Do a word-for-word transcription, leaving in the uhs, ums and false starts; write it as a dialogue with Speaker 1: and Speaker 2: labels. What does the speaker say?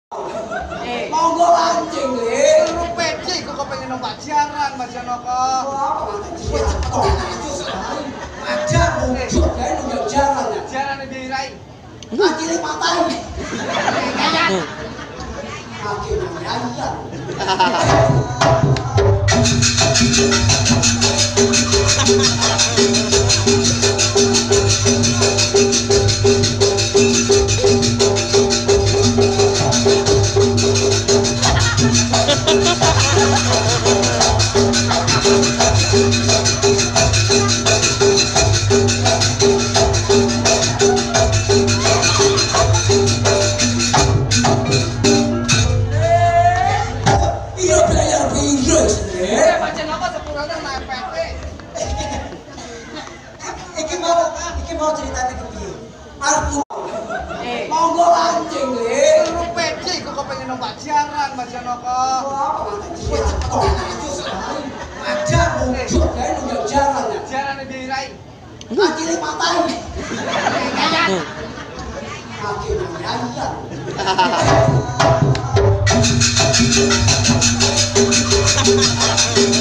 Speaker 1: Eh,
Speaker 2: monggo lancing le.
Speaker 1: lu peci kok kepengen numpak jaran Mas Janoko.
Speaker 2: Wis cepet aja sekali. Aja muncul gawe nunjuk jalan ya.
Speaker 1: Jarane dirai.
Speaker 2: Lagi lipatan.
Speaker 1: Kayak
Speaker 2: Kaki namanya. Mau ceritanya ke piye? Arep
Speaker 1: Eh,
Speaker 2: monggo lancing le.
Speaker 1: lu peci kok kepengen numpak jaran Mas Janoko.
Speaker 2: Wis cepet aja sekali. Aja muncul gawe nunjuk jalan ya.
Speaker 1: Jarane dirai.
Speaker 2: Lagi lipatan.
Speaker 1: Kayak
Speaker 2: Kaki namanya.
Speaker 1: Hahaha.